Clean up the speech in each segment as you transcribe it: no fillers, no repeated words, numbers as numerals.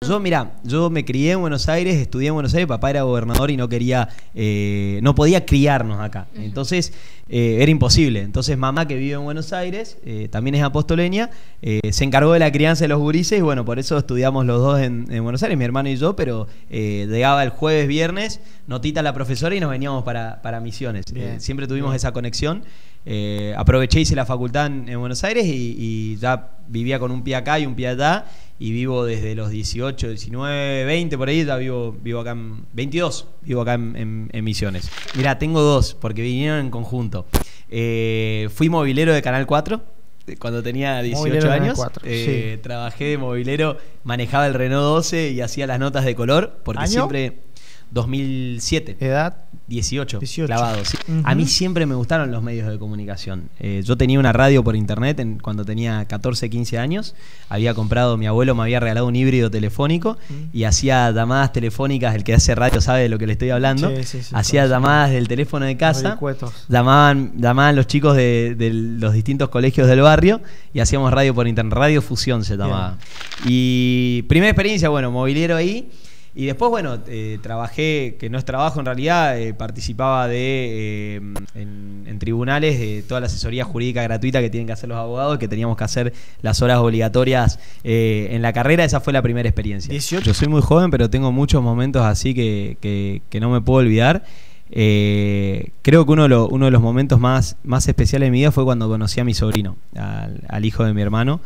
Yo me crié en Buenos Aires, estudié en Buenos Aires, papá era gobernador y no quería, no podía criarnos acá. Entonces era imposible. Entonces mamá, que vive en Buenos Aires, también es apostoleña, se encargó de la crianza de los gurises y bueno, por eso estudiamos los dos en Buenos Aires, mi hermano y yo, pero llegaba el jueves, viernes, notita a la profesora y nos veníamos para Misiones. Siempre tuvimos esa conexión. Aproveché, hice la facultad en Buenos Aires y ya vivía con un pie acá y un pie allá y vivo desde los 18, 19, 20 por ahí, ya vivo acá en 22, vivo acá en Misiones. Mirá, tengo dos porque vinieron en conjunto. Fui movilero de Canal 4 cuando tenía 18 años. Sí. Trabajé de movilero, manejaba el Renault 12 y hacía las notas de color porque ¿Año? Siempre 2007. ¿Edad? 18 clavados. Sí. A mí siempre me gustaron los medios de comunicación. Yo tenía una radio por internet cuando tenía 14, 15 años. Había comprado, mi abuelo me había regalado un híbrido telefónico y hacía llamadas telefónicas. El que hace radio sabe de lo que le estoy hablando. Hacía llamadas del teléfono de casa. Llamaban los chicos de los distintos colegios del barrio y hacíamos radio por internet. Radio Fusión se llamaba. Y primera experiencia, bueno, movilero ahí. Y después, bueno, trabajé, que no es trabajo en realidad, participaba en tribunales de toda la asesoría jurídica gratuita que tienen que hacer los abogados, que teníamos que hacer las horas obligatorias en la carrera. Esa fue la primera experiencia. 18. Yo soy muy joven, pero tengo muchos momentos así que no me puedo olvidar. Creo que uno de los momentos más especiales de mi vida fue cuando conocí a mi sobrino, al hijo de mi hermano,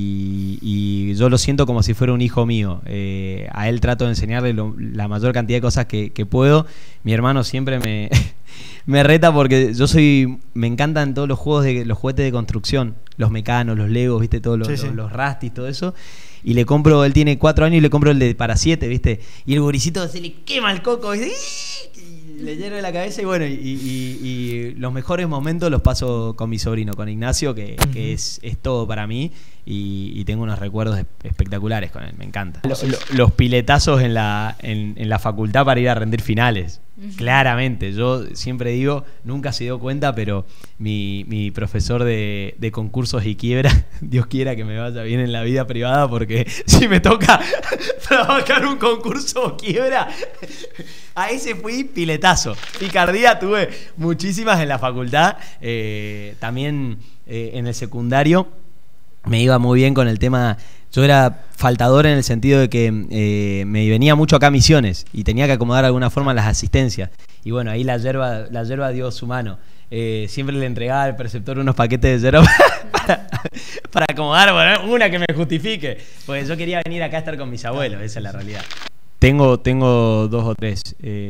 y yo lo siento como si fuera un hijo mío. A él trato de enseñarle la mayor cantidad de cosas que puedo. Mi hermano siempre me reta porque me encantan todos los juguetes de construcción, los mecanos, los legos, ¿viste? Todos los rastis, todo eso. Y le compro, él tiene 4 años y le compro el de para 7, ¿viste? Y el guricito se le quema el coco, ¿viste? Le lleno la cabeza y bueno, y los mejores momentos los paso con mi sobrino, con Ignacio, que es todo para mí y tengo unos recuerdos espectaculares con él, me encanta. Los piletazos en la facultad para ir a rendir finales. Claramente, yo siempre digo, nunca se dio cuenta, pero mi profesor de concursos y quiebra, Dios quiera que me vaya bien en la vida privada, porque si me toca trabajar un concurso o quiebra, a ese fui piletazo. Picardía tuve muchísimas en la facultad, también en el secundario me iba muy bien con el tema. Yo era faltador en el sentido de que me venía mucho acá a Misiones y tenía que acomodar de alguna forma las asistencias. Y bueno, ahí la yerba dio su mano. Siempre le entregaba al preceptor unos paquetes de yerba para acomodar, bueno, una que me justifique. Porque yo quería venir acá a estar con mis abuelos, esa es la realidad. Tengo 2 o 3.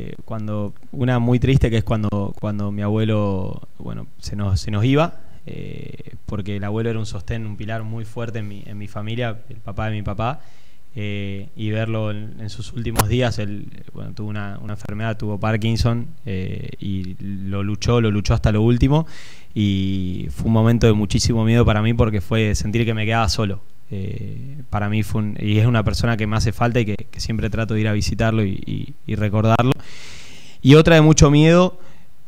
Una muy triste, que es cuando mi abuelo, bueno, se nos iba. Porque el abuelo era un sostén, un pilar muy fuerte en mi familia, el papá de mi papá, y verlo en sus últimos días. Él, bueno, tuvo una enfermedad, tuvo Parkinson, y lo luchó hasta lo último, y fue un momento de muchísimo miedo para mí porque fue sentir que me quedaba solo. Para mí y es una persona que me hace falta y que siempre trato de ir a visitarlo y recordarlo. Y otra de mucho miedo,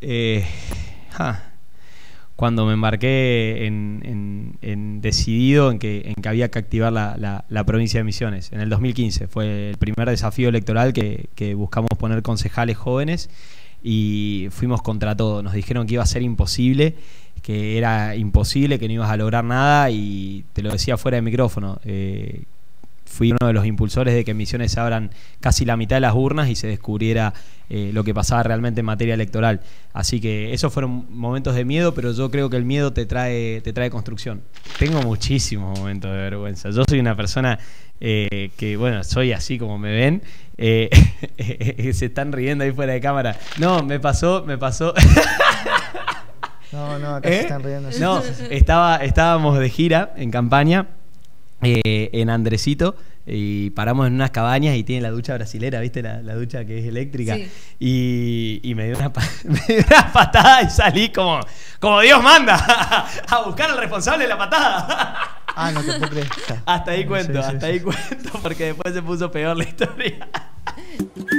cuando me embarqué en decidido en que había que activar la provincia de Misiones. En el 2015 fue el primer desafío electoral que buscamos poner concejales jóvenes y fuimos contra todo. Nos dijeron que iba a ser imposible, que era imposible, que no ibas a lograr nada, y te lo decía fuera de micrófono. Fui uno de los impulsores de que en Misiones se abran casi la mitad de las urnas y se descubriera lo que pasaba realmente en materia electoral. Así que esos fueron momentos de miedo, pero yo creo que el miedo te trae construcción. Tengo muchísimos momentos de vergüenza. Yo soy una persona que, bueno, soy así como me ven. Se están riendo ahí fuera de cámara. No, me pasó. No, acá se están riendo. No, estábamos de gira en campaña. En Andresito, y paramos en unas cabañas y tiene la ducha brasilera, ¿viste? La ducha que es eléctrica. Sí. Y me dio una patada y salí como Dios manda a buscar al responsable de la patada. No te puedo creer. Hasta ahí cuento, porque después se puso peor la historia.